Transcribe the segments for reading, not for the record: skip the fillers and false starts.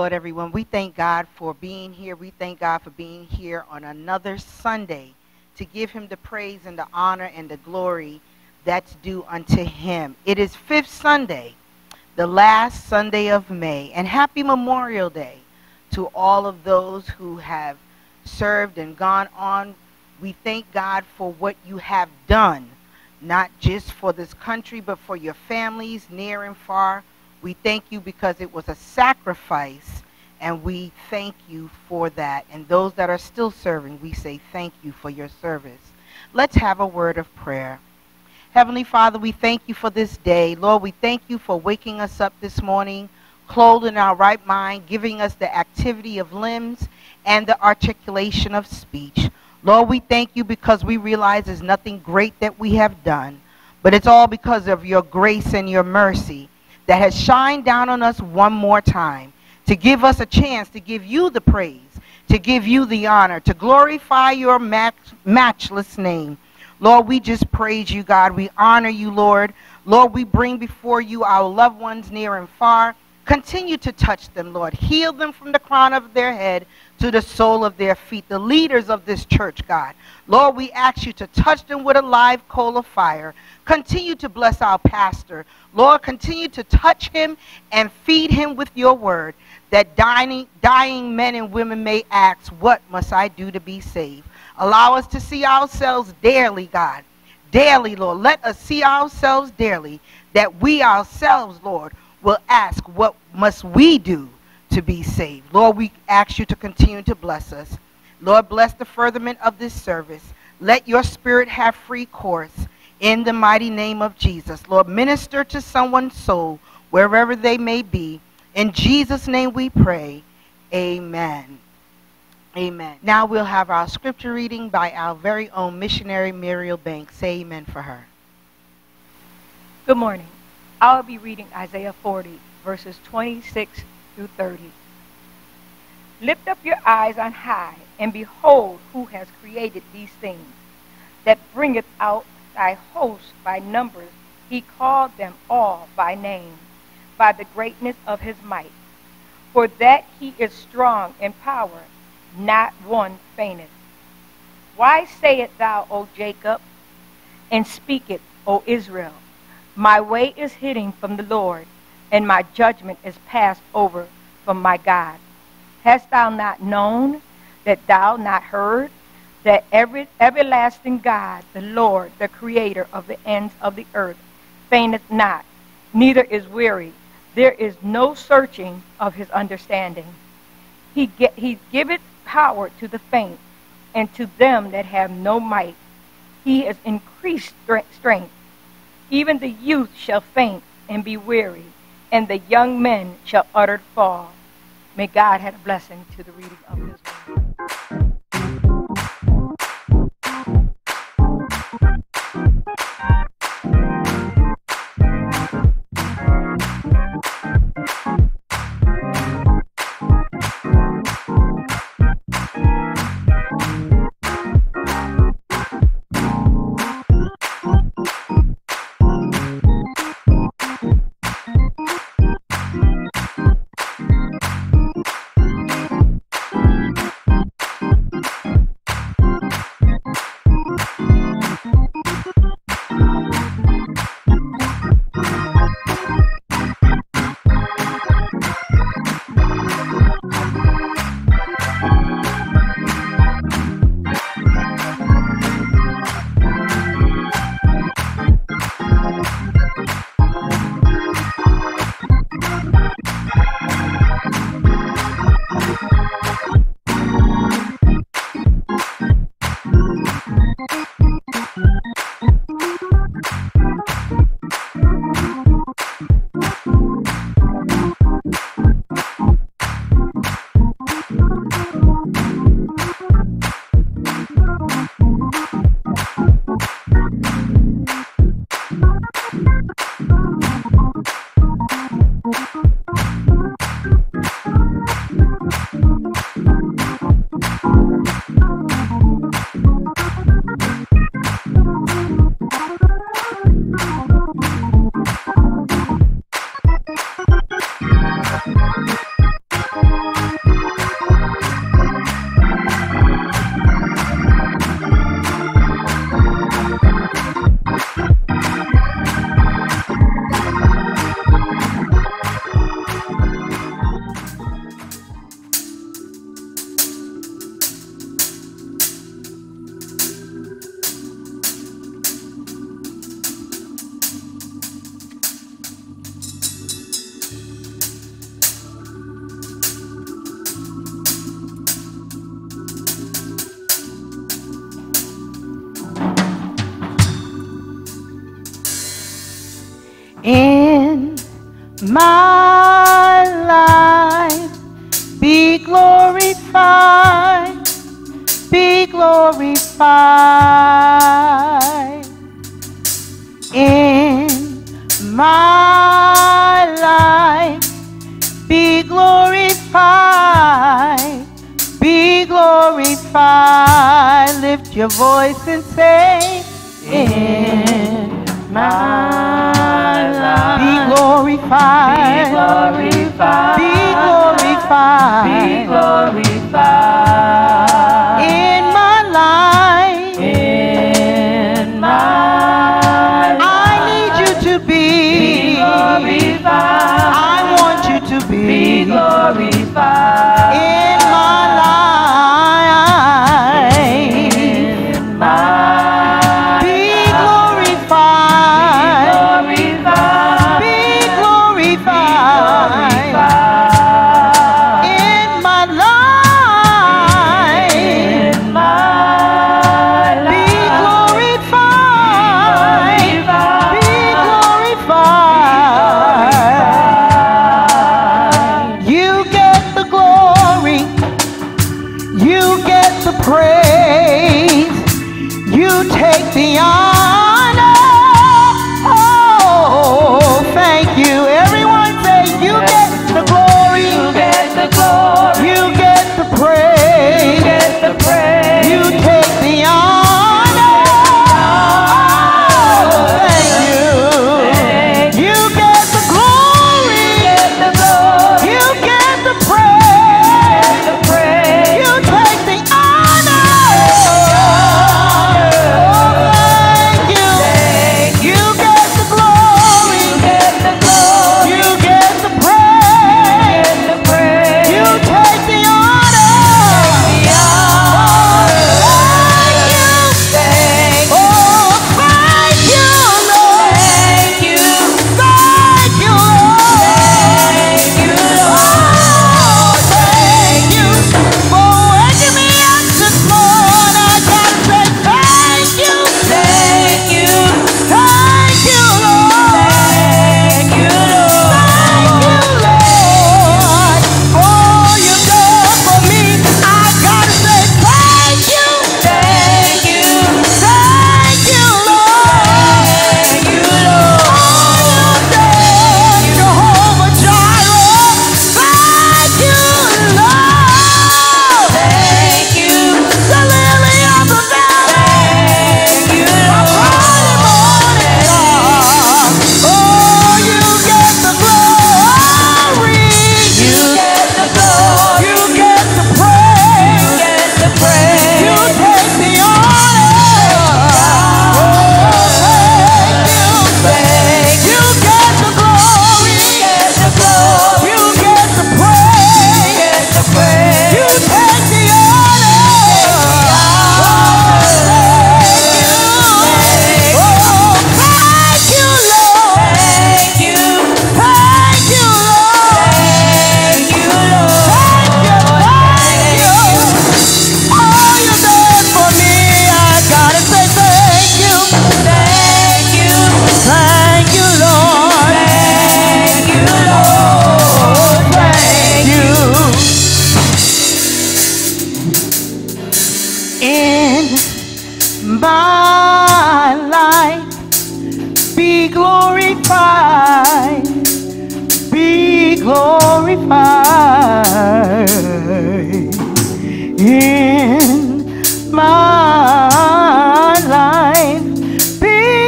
Lord, everyone. We thank God for being here. We thank God for being here on another Sunday to give him the praise and the honor and the glory that's due unto him. It is Fifth Sunday, the last Sunday of May, and happy Memorial Day to all of those who have served and gone on. We thank God for what you have done, not just for this country, but for your families near and far. We thank you because it was a sacrifice, and we thank you for that. And those that are still serving, we say thank you for your service. Let's have a word of prayer. Heavenly Father, we thank you for this day. Lord, we thank you for waking us up this morning, clothed in our right mind, giving us the activity of limbs and the articulation of speech. Lord, we thank you because we realize there's nothing great that we have done, but it's all because of your grace and your mercy that has shined down on us one more time to give us a chance to give you the praise, to give you the honor, to glorify your matchless name. Lord, we just praise you, God. We honor you, Lord. Lord, we bring before you our loved ones near and far. Continue to touch them, Lord. Heal them from the crown of their head to the sole of their feet, the leaders of this church, God. Lord, we ask you to touch them with a live coal of fire. Continue to bless our pastor. Lord, continue to touch him and feed him with your word, that dying men and women may ask, what must I do to be saved? Allow us to see ourselves daily, God. Daily, Lord. Let us see ourselves daily, that we ourselves, Lord, will ask, what must we do to be saved? Lord, we ask you to continue to bless us. Lord, bless the furtherment of this service. Let your spirit have free course in the mighty name of Jesus. Lord, minister to someone's soul wherever they may be. In Jesus' name we pray. Amen. Amen. Now we'll have our scripture reading by our very own missionary Muriel Banks. Say amen for her. Good morning. I'll be reading Isaiah 40, verses 26 through 30. Lift up your eyes on high, and behold who has created these things, that bringeth out thy host by numbers. He called them all by name, by the greatness of his might. For that he is strong in power, not one fainteth. Why sayest thou, O Jacob, and speaketh, O Israel? My way is hidden from the Lord, and my judgment is passed over from my God. Hast thou not known, that thou not heard, that everlasting God, the Lord, the creator of the ends of the earth, fainteth not, neither is weary. There is no searching of his understanding. He giveth power to the faint, and to them that have no might. He has increased strength. Even the youth shall faint and be weary, and the young men shall utterly fall. May God have a blessing to the reading of his word. my life. Be glorified, be glorified in my life. Be glorified, be glorified. Lift your voice and say, in my life. Be glorified, be glorified, be glorified, be glorified in my life, in my life. I need you to be glorified. I want you to be glorified in my life, in my life. Be glorified, be glorified in my life, in my life. Be glorified, be glorified. You get the glory, you get the praise, you take the honor. Oh, thank you. Everyone say, you get the glory, you get the glory, you get the praise, you get the praise, you take the honor. Oh, thank you. You get the glory, you get the praise, you take the honor. glorified in my life. Be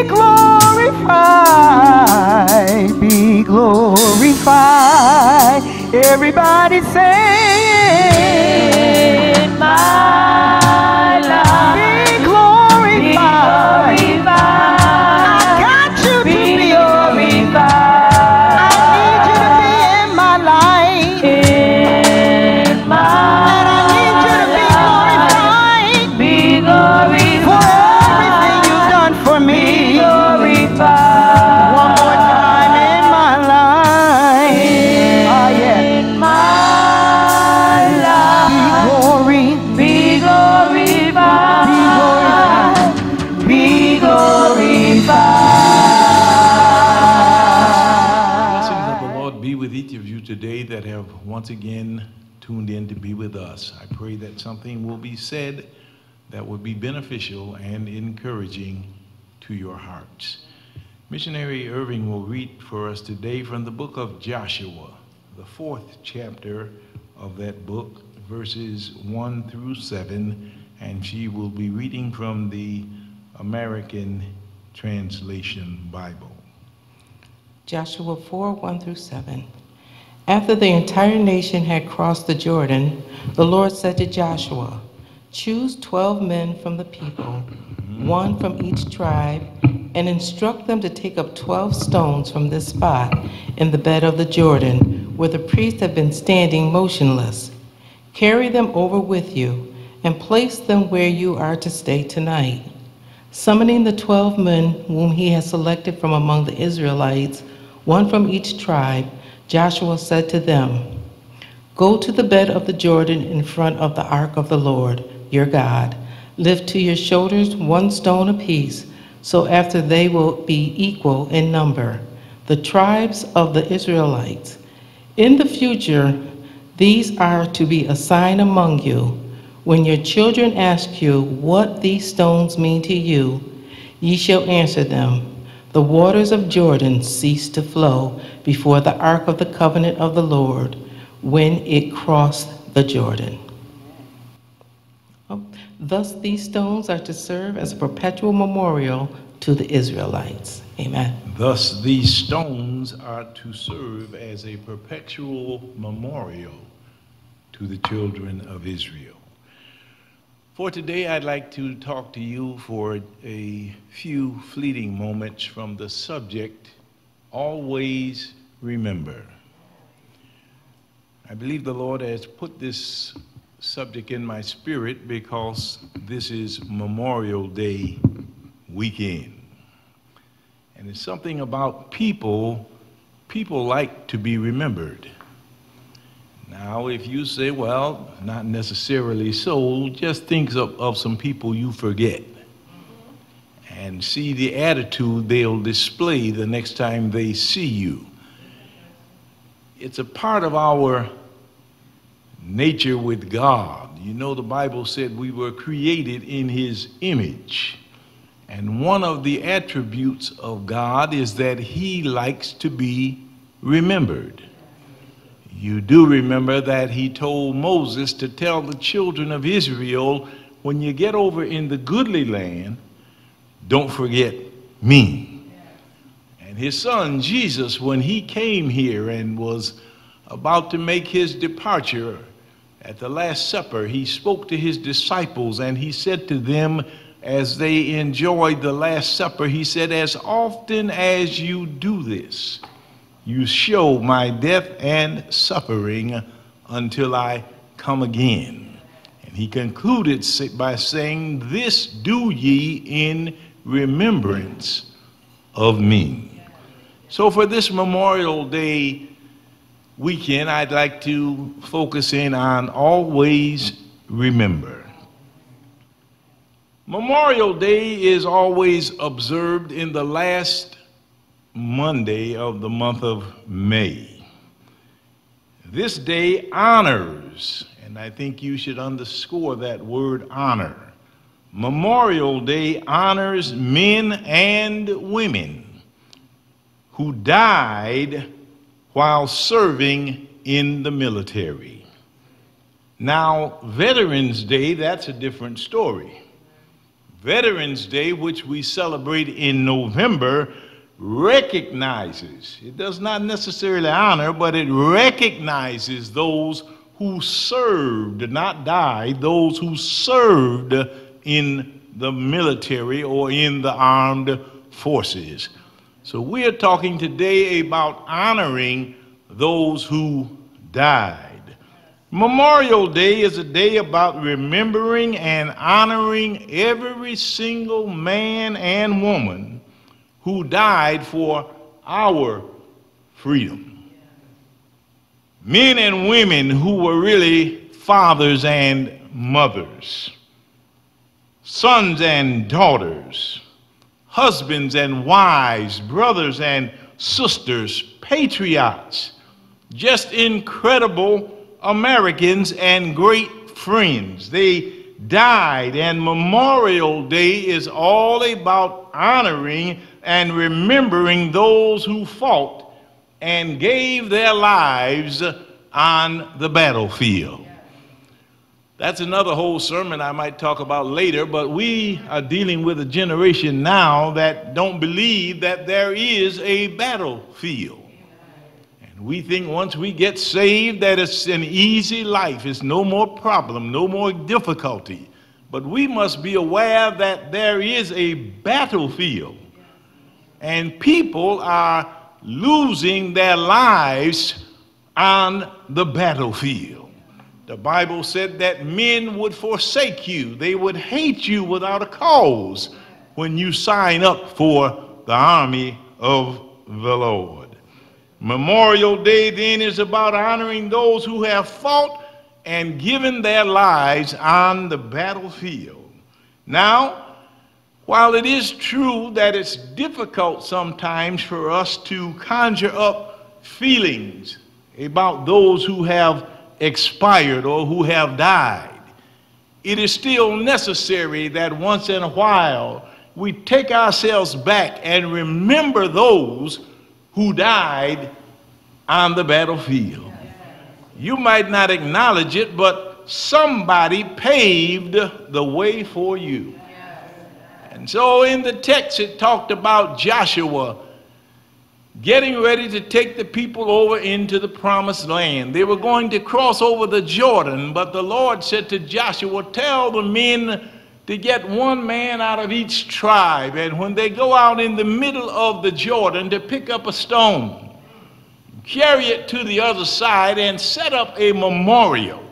glorified, be glorified. Everybody say in my life. Be glorified. Be glorified. I got you to be glorified. In my life. And I need you to be glorified. have once again tuned in to be with us. I pray that something will be said that will be beneficial and encouraging to your hearts. Missionary Irving will read for us today from the book of Joshua, the 4th chapter of that book, verses 1 through 7, and she will be reading from the American Translation Bible. Joshua 4, 1 through 7. After the entire nation had crossed the Jordan, the Lord said to Joshua, "Choose 12 men from the people, one from each tribe, and instruct them to take up 12 stones from this spot in the bed of the Jordan, where the priests have been standing motionless. Carry them over with you, and place them where you are to stay tonight." Summoning the 12 men whom he had selected from among the Israelites, one from each tribe, Joshua said to them, "Go to the bed of the Jordan in front of the ark of the Lord, your God. Lift to your shoulders 1 stone apiece, so after they will be equal in number, the tribes of the Israelites. In the future, these are to be a sign among you. When your children ask you what these stones mean to you, ye shall answer them, 'The waters of Jordan ceased to flow before the ark of the covenant of the Lord when it crossed the Jordan.'" Thus these stones are to serve as a perpetual memorial to the Israelites. Amen. Thus these stones are to serve as a perpetual memorial to the children of Israel. For today, I'd like to talk to you for a few fleeting moments from the subject, Always Remember. I believe the Lord has put this subject in my spirit because this is Memorial Day weekend. And it's something about people like to be remembered. Now, if you say, well, not necessarily so, just think of some people you forget and see the attitude they'll display the next time they see you. It's a part of our nature with God. You know, the Bible said we were created in His image. And one of the attributes of God is that He likes to be remembered. You do remember that He told Moses to tell the children of Israel, when you get over in the goodly land, don't forget me. And His Son, Jesus, when He came here and was about to make His departure at the Last Supper, He spoke to His disciples and He said to them as they enjoyed the Last Supper, He said, "As often as you do this, you show my death and suffering until I come again." And He concluded by saying, "This do ye in remembrance of me." So for this Memorial Day weekend, I'd like to focus in on always remember. Memorial Day is always observed in the last Monday of the month of May. This day honors, and I think you should underscore that word honor. Memorial Day honors men and women who died while serving in the military. Now, Veterans Day, that's a different story. Veterans Day, which we celebrate in November, recognizes, it does not necessarily honor, but it recognizes those who served, not died, those who served in the military or in the armed forces. So we are talking today about honoring those who died. Memorial Day is a day about remembering and honoring every single man and woman who died for our freedom. Men and women who were really fathers and mothers, sons and daughters, husbands and wives, brothers and sisters, patriots, just incredible Americans and great friends. They died, and Memorial Day is all about honoring and remembering those who fought and gave their lives on the battlefield. That's another whole sermon I might talk about later, but we are dealing with a generation now that don't believe that there is a battlefield. And we think once we get saved that it's an easy life, it's no more problem, no more difficulty. But we must be aware that there is a battlefield, and people are losing their lives on the battlefield. The Bible said that men would forsake you. They would hate you without a cause when you sign up for the army of the Lord. Memorial Day then is about honoring those who have fought and given their lives on the battlefield. Now, while it is true that it's difficult sometimes for us to conjure up feelings about those who have expired or who have died, it is still necessary that once in a while we take ourselves back and remember those who died on the battlefield. You might not acknowledge it, but somebody paved the way for you. And so in the text it talked about Joshua getting ready to take the people over into the promised land. They were going to cross over the Jordan, but the Lord said to Joshua, tell the men to get one man out of each tribe, and when they go out in the middle of the Jordan, to pick up a stone, carry it to the other side, and set up a memorial.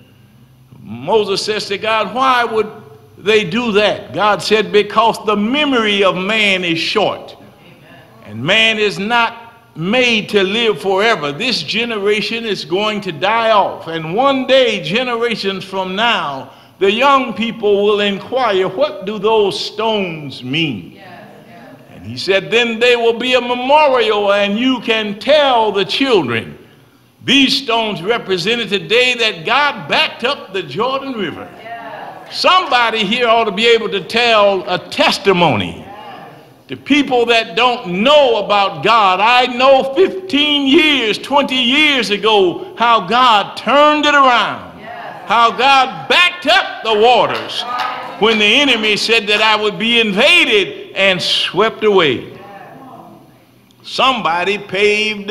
Moses says to God, why would they do that? God said, because the memory of man is short. And man is not made to live forever. This generation is going to die off. And one day, generations from now, the young people will inquire, what do those stones mean? And he said, then there will be a memorial, and you can tell the children, these stones represented the day that God backed up the Jordan River. Somebody here ought to be able to tell a testimony. The people that don't know about God, I know 15 years, 20 years ago, how God turned it around, how God backed up the waters when the enemy said that I would be invaded and swept away. Somebody paved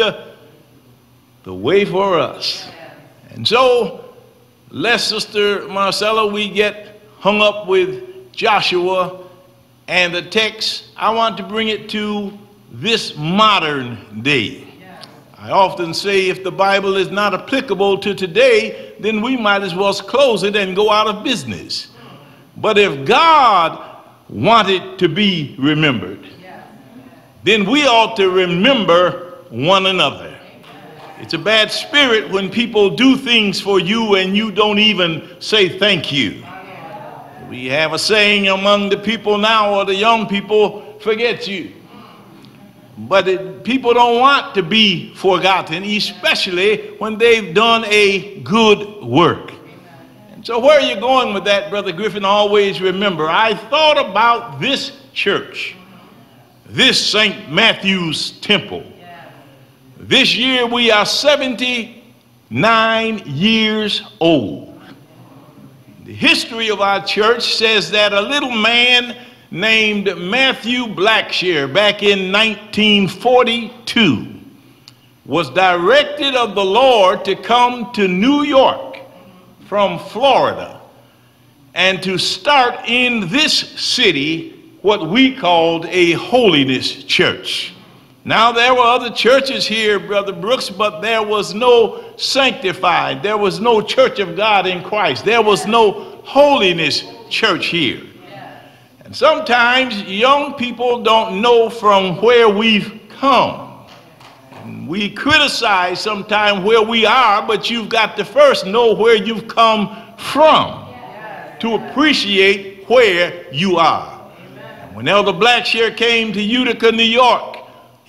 the way for us. And so, lest Sister Marcella, we get hung up with Joshua and the text. I want to bring it to this modern day. I often say if the Bible is not applicable to today, then we might as well close it and go out of business. But if God wanted to be remembered, then we ought to remember one another. It's a bad spirit when people do things for you and you don't even say thank you. We have a saying among the people now, or the young people, forget you. But people don't want to be forgotten, especially when they've done a good work. And so where are you going with that, Brother Griffin? Always remember, I thought about this church, this St. Matthew's Temple. This year we are 79 years old. The history of our church says that a little man named Matthew Blackshear back in 1942 was directed of the Lord to come to New York from Florida and to start in this city what we called a holiness church. Now, there were other churches here, Brother Brooks, but there was no sanctified. There was no Church of God in Christ. There was no holiness church here. And sometimes young people don't know from where we've come. And we criticize sometimes where we are, but you've got to first know where you've come from to appreciate where you are. And when Elder Blackshear came to Utica, New York,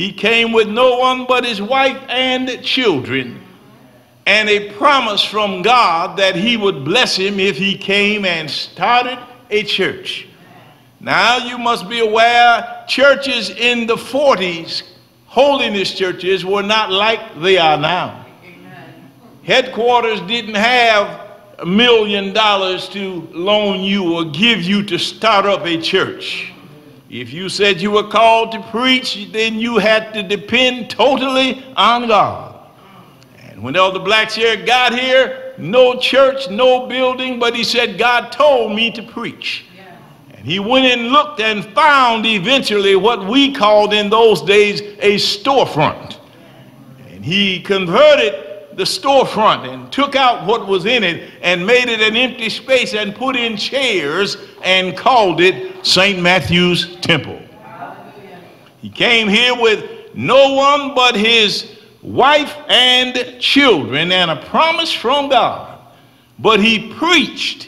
He came with no one but his wife and children, and a promise from God that he would bless him if he came and started a church. Now you must be aware, churches in the 40s, holiness churches, were not like they are now. Headquarters didn't have $1 million to loan you or give you to start up a church. If you said you were called to preach, then you had to depend totally on God. And when Elder Blackshear got here, no church, no building, but he said, God told me to preach. And he went and looked and found eventually what we called in those days a storefront. And he converted the storefront and took out what was in it and made it an empty space and put in chairs and called it St. Matthew's Temple. He came here with no one but his wife and children and a promise from God. But he preached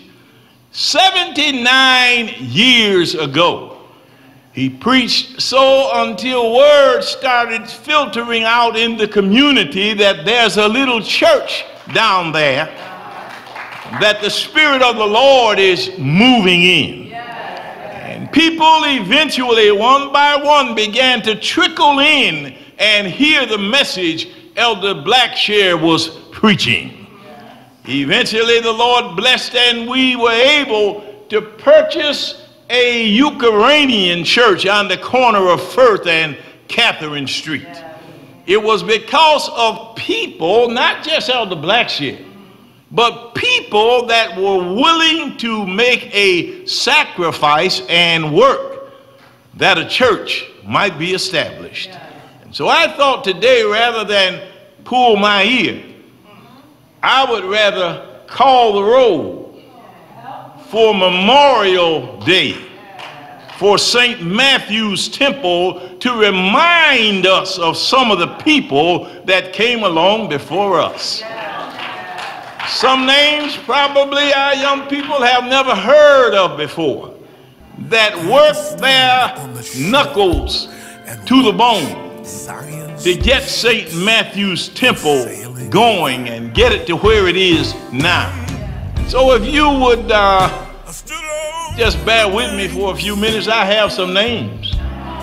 79 years ago. He preached so until word started filtering out in the community that there's a little church down there that the Spirit of the Lord is moving in. And people eventually, one by one, began to trickle in and hear the message Elder Blackshear was preaching. Eventually the Lord blessed, and we were able to purchase a Ukrainian church on the corner of Firth and Catherine Street. It was because of people, not just Elder Blackshear, but people that were willing to make a sacrifice and work that a church might be established. And so I thought today, rather than pull my ear, I would rather call the roll for Memorial Day, for St. Matthew's Temple, to remind us of some of the people that came along before us. Some names probably our young people have never heard of before, that worked their knuckles to the bone to get St. Matthew's Temple going and get it to where it is now. So if you would just bear with me for a few minutes, I have some names.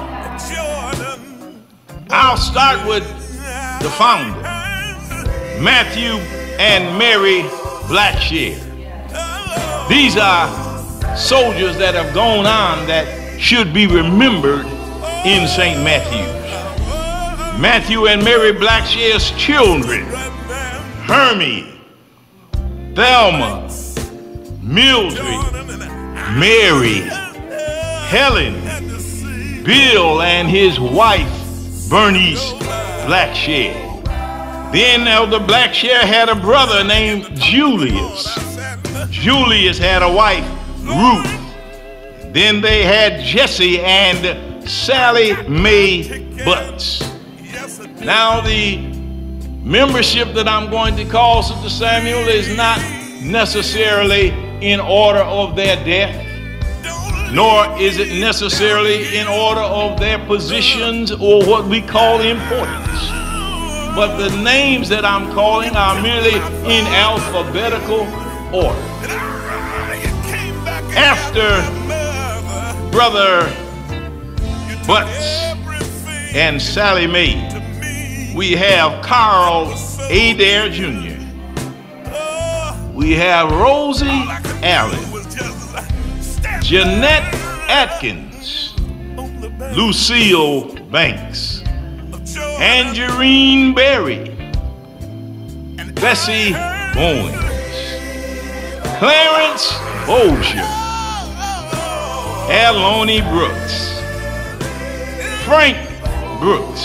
I'll start with the founder, Matthew and Mary Blackshear. These are soldiers that have gone on that should be remembered in St. Matthew's. Matthew and Mary Blackshear's children, Hermie, Thelma, Mildred, Mary, Helen, Bill and his wife, Bernice Blackshear. Then Elder Blackshear had a brother named Julius. Julius had a wife, Ruth. Then they had Jesse and Sally Mae Butts. Now the membership that I'm going to call Sister Samuel is not necessarily in order of their death, nor is it necessarily in order of their positions or what we call importance. But the names that I'm calling are merely in alphabetical order. After Brother Butts and Sally Mae, we have Carl Adair Jr. We have Rosie Allen, Jeanette Atkins, Lucille Banks, Angerine Berry, Bessie Bowens, Clarence Bozier, Aloni Brooks, Frank Brooks,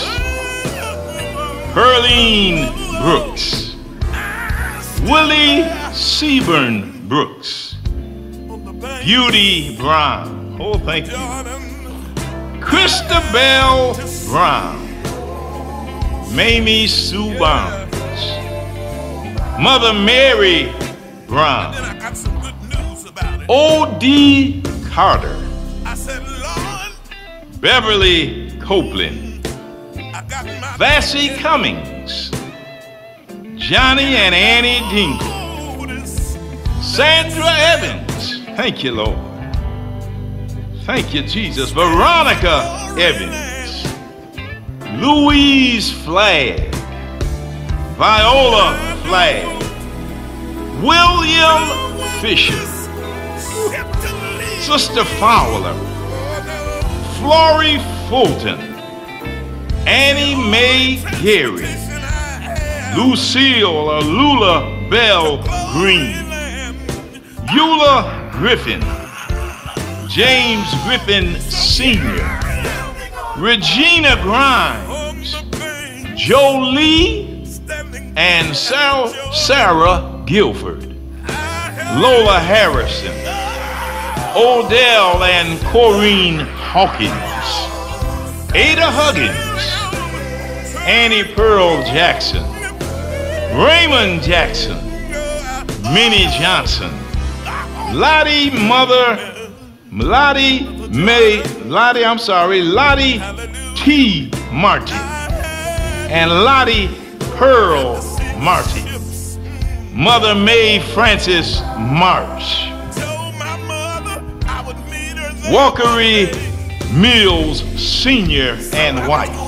Pearline Brooks, Willie Seaburn Brooks, Beauty Brown, oh thank you, Christabel Brown, Mamie Sue Barnes, Mother Mary Brown, O.D. Carter, Beverly Copeland, Vassie Cummings, Johnny and Annie Dingle, Sandra Evans, thank you, Lord. Thank you, Jesus. Veronica Evans, Louise Flagg, Viola Flagg, William Fisher, Sister Fowler, Flory Fulton, Annie Mae Gary, Lucille or Lula Bell Green, Eula Griffin, James Griffin Sr., Regina Grimes, Jolie and Sarah Guilford, Lola Harrison, Odell and Corrine Hawkins, Ada Huggins, Annie Pearl Jackson, Raymond Jackson, Minnie Johnson, Lottie T. Martin, and Lottie Pearl Martin, Mother Mae Francis March, Walkery Mills Sr. and wife,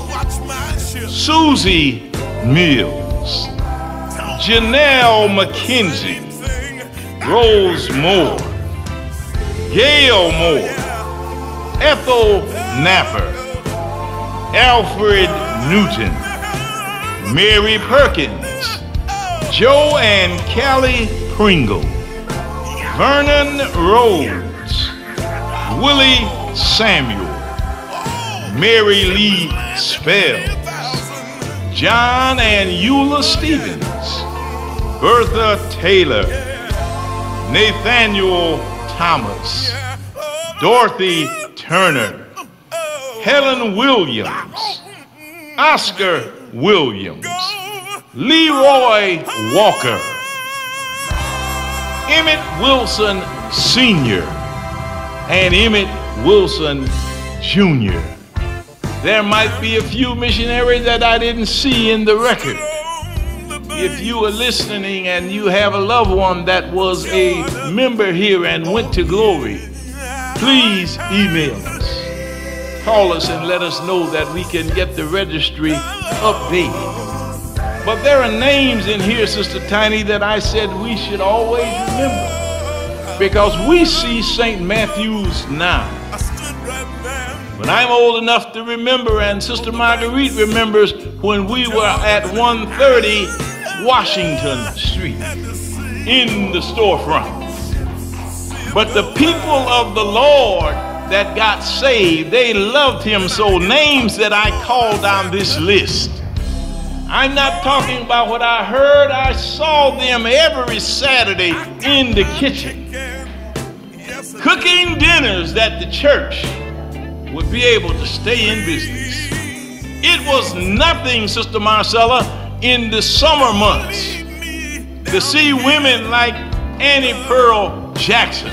Susie Mills, Janelle McKenzie, Rose Moore, Gail Moore, Ethel Napper, Alfred Newton, Mary Perkins, Joe and Callie Pringle, Vernon Rhodes, Willie Samuel, Mary Lee Spells, John and Eula Stevens, Bertha Taylor, Nathaniel Thomas, Dorothy Turner, Helen Williams, Oscar Williams, Leroy Walker, Emmett Wilson Sr. and Emmett Wilson Jr. There might be a few missionaries that I didn't see in the record. If you are listening and you have a loved one that was a member here and went to glory, please email us. Call us and let us know that we can get the registry updated. But there are names in here, Sister Tiny, that I said we should always remember, because we see St. Matthew's now. But I'm old enough to remember, and Sister Marguerite remembers, when we were at 130 Washington Street in the storefront. But the people of the Lord that got saved, they loved him so. Names that I called on this list, I'm not talking about what I heard. I saw them every Saturday in the kitchen, cooking dinners that the church would be able to stay in business. It was nothing, Sister Marcella, in the summer months to see women like Annie Pearl Jackson,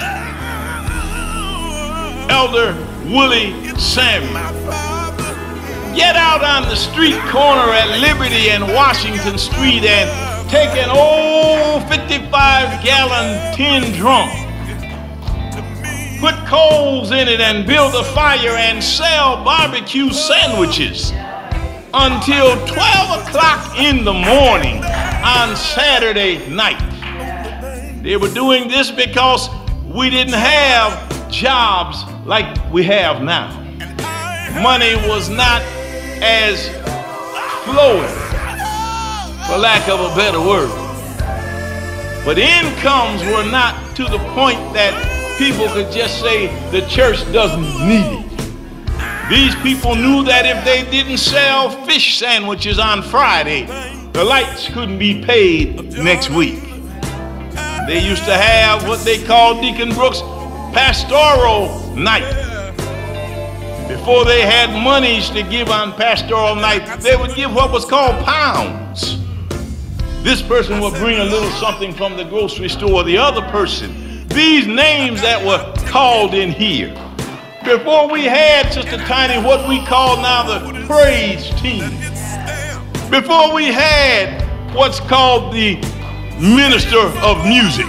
Elder Willie Samuel, get out on the street corner at Liberty and Washington Street and take an old 55-gallon tin drum, put coals in it and build a fire and sell barbecue sandwiches until 12 o'clock in the morning on Saturday night. They were doing this because we didn't have jobs like we have now. Money was not as flowing, for lack of a better word. But incomes were not to the point that people could just say the church doesn't need it. These people knew that if they didn't sell fish sandwiches on Friday, the lights couldn't be paid next week. They used to have what they called Deacon Brooks' pastoral night. Before they had monies to give on pastoral night, they would give what was called pounds. This person would bring a little something from the grocery store, the other person. These names that were called in here. Before we had, Sister Tiny, what we call now the praise team. Before we had what's called the minister of music,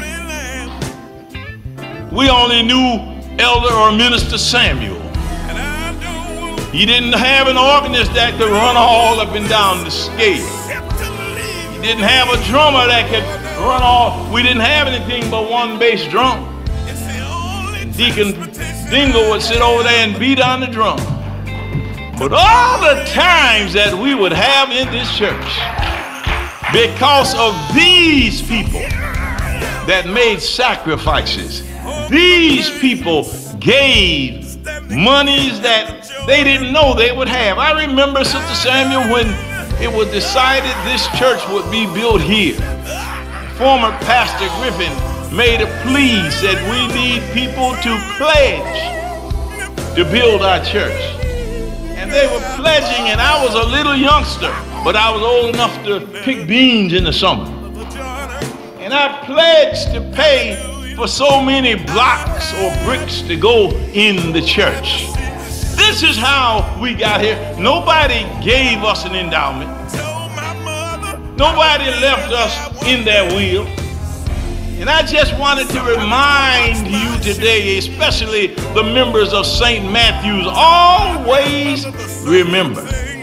we only knew Elder or Minister Samuel. He didn't have an organist that could run all up and down the scale. He didn't have a drummer that could run all. We didn't have anything but one bass drum. And Deacon Dingle would sit over there and beat on the drum. But all the times that we would have in this church, because of these people that made sacrifices, these people gave monies that they didn't know they would have. I remember, Sister Samuel, when it was decided this church would be built here. Former Pastor Griffin made a plea, said we need people to pledge to build our church. And they were pledging, and I was a little youngster, but I was old enough to pick beans in the summer. And I pledged to pay for so many blocks or bricks to go in the church. This is how we got here. Nobody gave us an endowment. Nobody left us in their will. And I just wanted to remind you today, especially the members of St. Matthew's, always remember.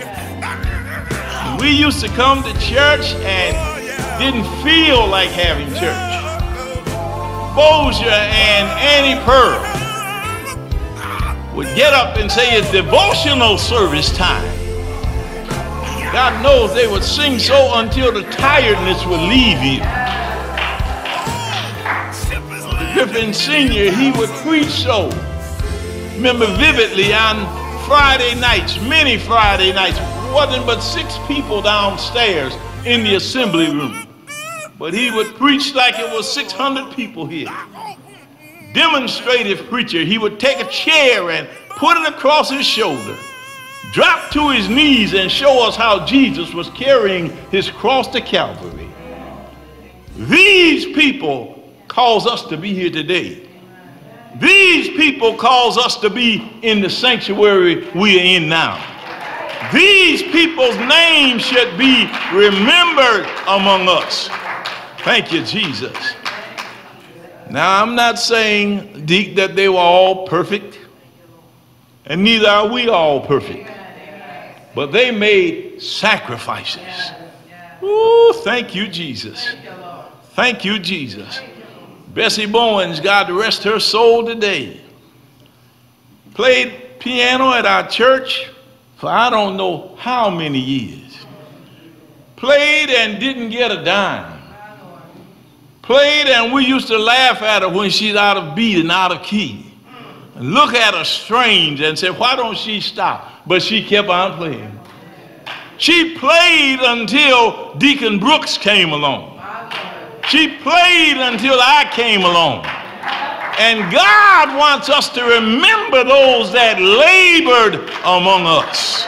We used to come to church and didn't feel like having church. Bossier and Annie Pearl would get up and say it's devotional service time. God knows they would sing so until the tiredness would leave you. Griffin Sr., he would preach so. Remember vividly on Friday nights, many Friday nights, wasn't but 6 people downstairs in the assembly room. But he would preach like it was 600 people here. Demonstrative preacher. He would take a chair and put it across his shoulder, drop to his knees and show us how Jesus was carrying his cross to Calvary. These people cause us to be here today. These people cause us to be in the sanctuary we are in now. These people's names should be remembered among us. Thank you, Jesus. Now, I'm not saying, Deke, that they were all perfect, and neither are we all perfect. But they made sacrifices. Ooh, thank you, Jesus. Thank you, Jesus. Bessie Bowens, God rest her soul today, played piano at our church for I don't know how many years. Played and didn't get a dime. Played and we used to laugh at her when she's out of beat and out of key. And look at her strange and say, why don't she stop? But she kept on playing. She played until Deacon Brooks came along. She played until I came along. And God wants us to remember those that labored among us.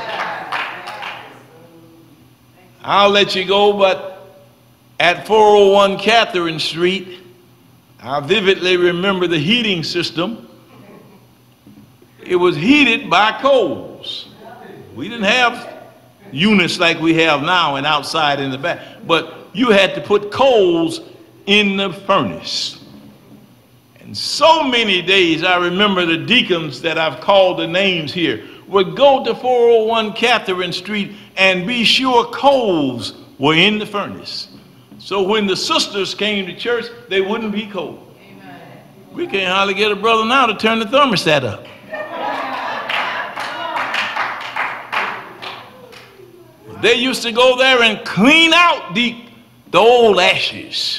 I'll let you go, but at 401 Catherine Street, I vividly remember the heating system. It was heated by coals. We didn't have units like we have now and outside in the back, but you had to put coals in the furnace. And so many days I remember the deacons that I've called the names here would go to 401 Catherine Street and be sure coals were in the furnace. So when the sisters came to church, they wouldn't be cold. Amen. We can't hardly get a brother now to turn the thermostat up. They used to go there and clean out the old ashes.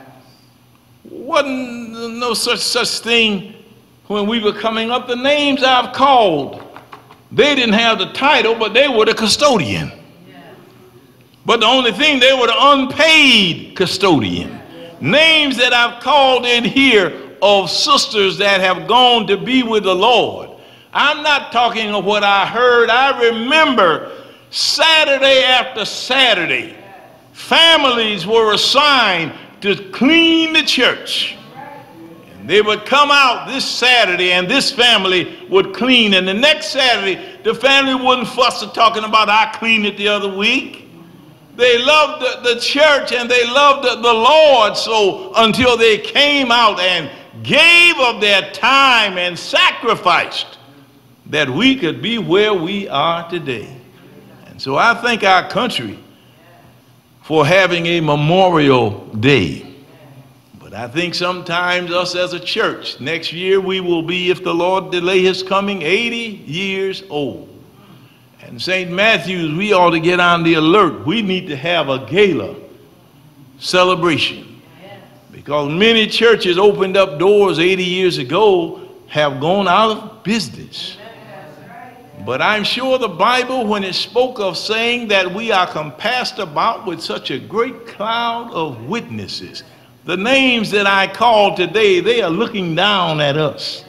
Wasn't no such thing when we were coming up. The names I've called, they didn't have the title, but they were the custodian. But the only thing, they were the unpaid custodian. Names that I've called in here of sisters that have gone to be with the Lord. I'm not talking of what I heard. I remember Saturday after Saturday, families were assigned to clean the church. And they would come out this Saturday and this family would clean. And the next Saturday, the family wouldn't fuss talking about I cleaned it the other week. They loved the church and they loved the Lord, so until they came out and gave of their time and sacrificed that we could be where we are today. And so I thank our country for having a Memorial Day. But I think sometimes us as a church, next year we will be, if the Lord delay his coming, 80 years old. And St. Matthew's, we ought to get on the alert. We need to have a gala celebration. Because many churches opened up doors 80 years ago have gone out of business. But I'm sure the Bible, when it spoke of saying that we are compassed about with such a great cloud of witnesses, the names that I called today, they are looking down at us.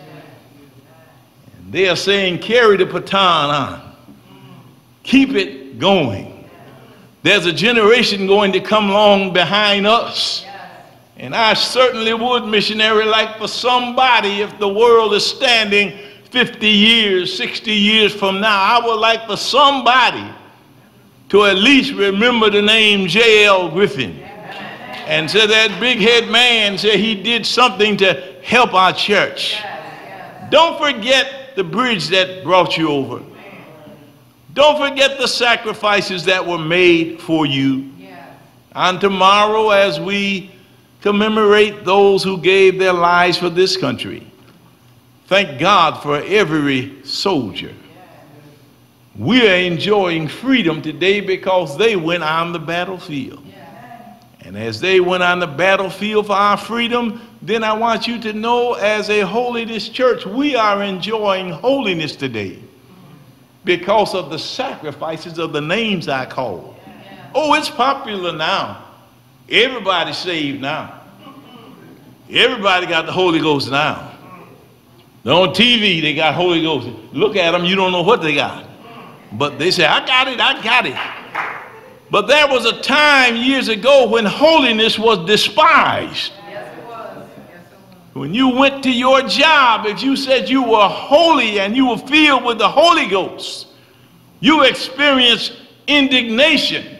And they are saying, carry the baton on. Keep it going. There's a generation going to come along behind us. And I certainly would, missionary, like for somebody, if the world is standing 50 years, 60 years from now, I would like for somebody to at least remember the name J.L. Griffin. And say that big head man said he did something to help our church. Don't forget the bridge that brought you over. Don't forget the sacrifices that were made for you. And tomorrow, as we commemorate those who gave their lives for this country, thank God for every soldier. We are enjoying freedom today because they went on the battlefield. And as they went on the battlefield for our freedom, then I want you to know, as a holiness church, we are enjoying holiness today because of the sacrifices of the names I called. Oh, it's popular now. Everybody's saved now. Everybody got the Holy Ghost now. They're on TV, they got Holy Ghost. Look at them, you don't know what they got. But they say, I got it, I got it. But there was a time years ago when holiness was despised. Yes, it was. When you went to your job, if you said you were holy and you were filled with the Holy Ghost, you experienced indignation.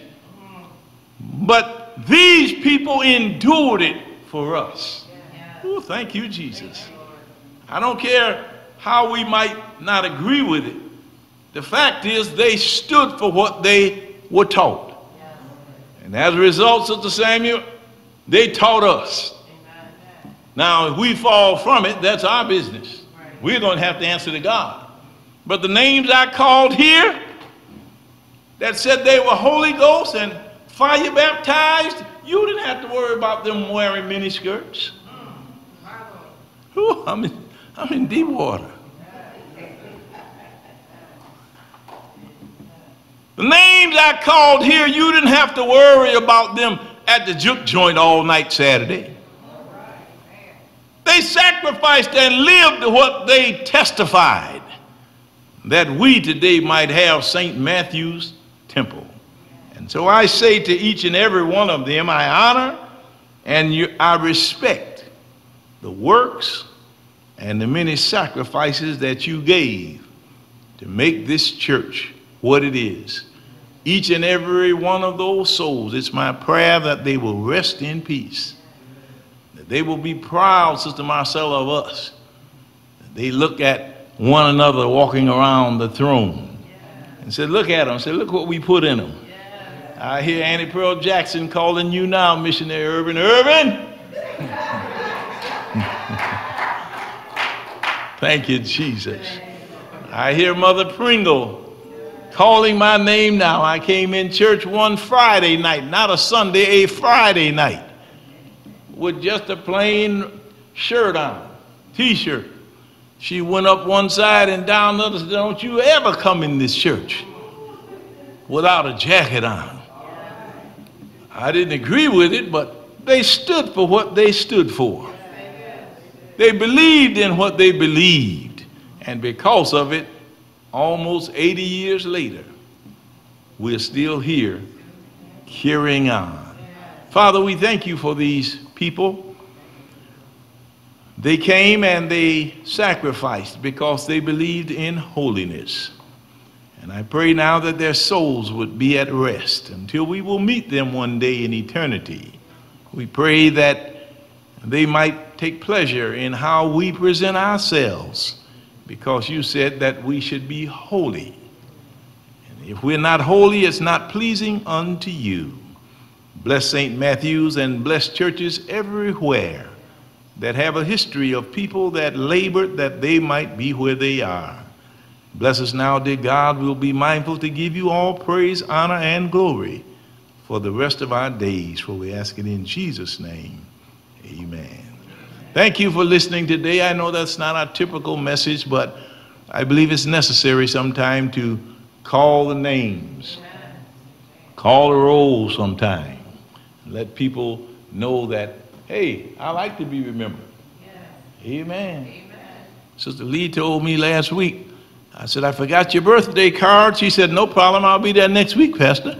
But these people endured it for us. Oh, thank you, Jesus. I don't care how we might not agree with it. The fact is, they stood for what they were taught. And as a result, Sister Samuel, they taught us. Now, if we fall from it, that's our business. We're going to have to answer to God. But the names I called here that said they were Holy Ghost and fire baptized, you didn't have to worry about them wearing mini skirts. Ooh, I'm in deep water. The names I called here, you didn't have to worry about them at the juke joint all night Saturday. They sacrificed and lived to what they testified, that we today might have St. Matthew's Temple. And so I say to each and every one of them, I honor and I respect the works and the many sacrifices that you gave to make this church what it is. Each and every one of those souls, it's my prayer that they will rest in peace. That they will be proud, Sister Marcella, of us. That they look at one another walking around the throne and say, look at them. Say, look what we put in them. I hear Annie Pearl Jackson calling you now, Missionary Irvin. Irvin! Thank you, Jesus. I hear Mother Pringle calling my name now. I came in church one Friday night, not a Sunday, a Friday night, with just a plain shirt on, t-shirt. She went up one side and down the other. Said, don't you ever come in this church without a jacket on. I didn't agree with it, but they stood for what they stood for. They believed in what they believed, and because of it, almost 80 years later, we're still here carrying on. Father, we thank you for these people. They came and they sacrificed because they believed in holiness. And And I pray now that their souls would be at rest until we will meet them one day in eternity. We pray that they might take pleasure in how we present ourselves, because you said that we should be holy. And if we're not holy, it's not pleasing unto you. Bless St. Matthew's and bless churches everywhere that have a history of people that labored that they might be where they are. Bless us now, dear God. We'll be mindful to give you all praise, honor, and glory for the rest of our days, for we ask it in Jesus' name. Amen. Thank you for listening today. I know that's not our typical message, but I believe it's necessary sometime to call the names, call the roll sometime, let people know that, hey, I like to be remembered. Amen. Amen. Sister Lee told me last week, I said, I forgot your birthday card. She said, no problem, I'll be there next week, Pastor.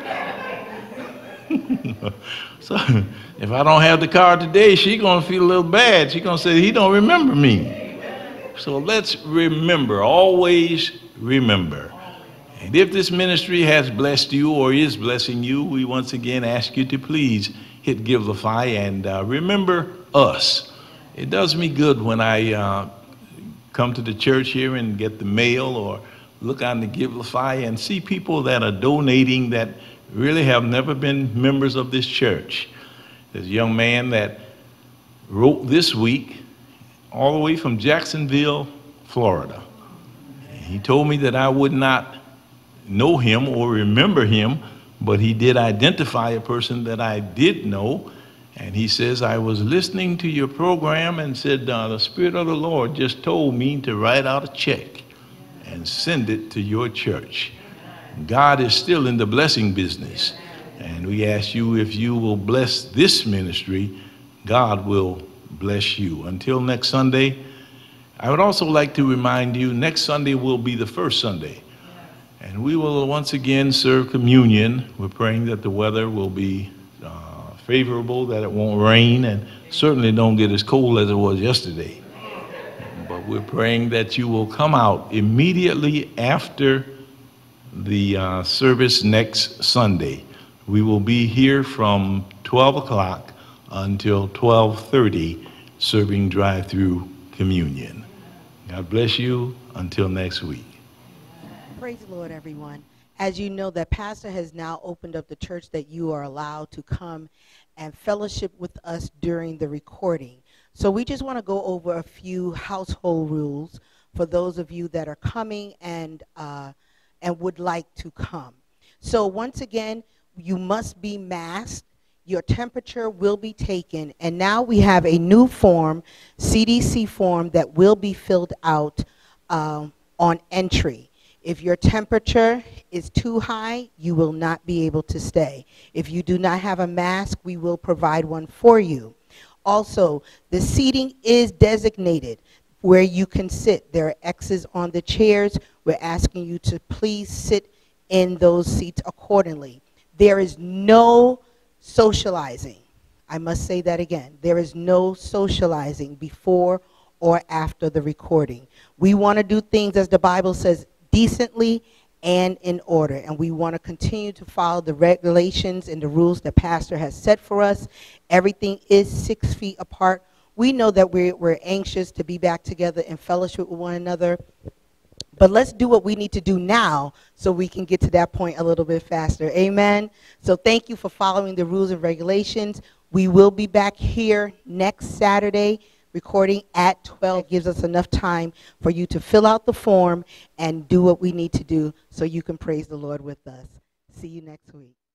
So if I don't have the card today, she's going to feel a little bad. She's going to say, he don't remember me. So let's remember, always remember. And if this ministry has blessed you or is blessing you, we once again ask you to please hit Givelify and remember us. It does me good when I come to the church here and get the mail or look on the Givelify and see people that are donating that really have never been members of this church. There's a young man that wrote this week all the way from Jacksonville, Florida. And he told me that I would not know him or remember him, but he did identify a person that I did know. And he says, I was listening to your program and said, the Spirit of the Lord just told me to write out a check and send it to your church. God is still in the blessing business. And we ask you, if you will bless this ministry, God will bless you. Until next Sunday, I would also like to remind you, next Sunday will be the first Sunday. And we will once again serve communion. We're praying that the weather will be favorable, that it won't rain, and certainly don't get as cold as it was yesterday. But we're praying that you will come out immediately after the service next Sunday. We will be here from 12 o'clock until 12:30 serving drive-through communion. God bless you until next week. Praise the Lord, everyone. As you know, that Pastor has now opened up the church that you are allowed to come and fellowship with us during the recording. So we just want to go over a few household rules for those of you that are coming and would like to come. So once again, you must be masked. Your temperature will be taken. And now we have a new form, CDC form, that will be filled out on entry. If your temperature is too high, you will not be able to stay. If you do not have a mask, we will provide one for you. Also, the seating is designated where you can sit. There are X's on the chairs. We're asking you to please sit in those seats accordingly. There is no socializing. I must say that again. There is no socializing before or after the recording. We want to do things, as the Bible says, decently and in order. And we want to continue to follow the regulations and the rules that Pastor has set for us. Everything is 6 feet apart. We know that we're anxious to be back together in fellowship with one another. But let's do what we need to do now so we can get to that point a little bit faster. Amen. So thank you for following the rules and regulations. We will be back here next Saturday recording at 12. It gives us enough time for you to fill out the form and do what we need to do so you can praise the Lord with us. See you next week.